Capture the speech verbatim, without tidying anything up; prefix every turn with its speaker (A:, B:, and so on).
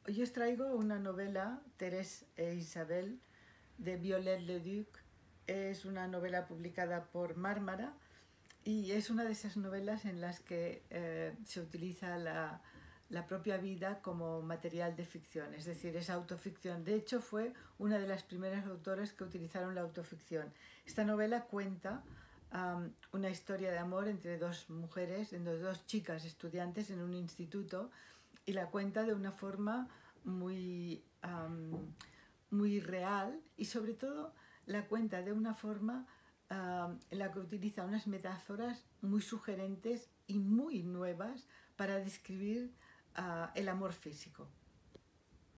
A: Hoy os traigo una novela, Thérèse e Isabelle, de Viollet Leduc. Es una novela publicada por Mármara y es una de esas novelas en las que eh, se utiliza la, la propia vida como material de ficción, es decir, es autoficción. De hecho, fue una de las primeras autoras que utilizaron la autoficción. Esta novela cuenta um, una historia de amor entre dos mujeres, entre dos chicas estudiantes en un instituto, y la cuenta de una forma muy, um, muy real, y sobre todo la cuenta de una forma uh, en la que utiliza unas metáforas muy sugerentes y muy nuevas para describir uh, el amor físico.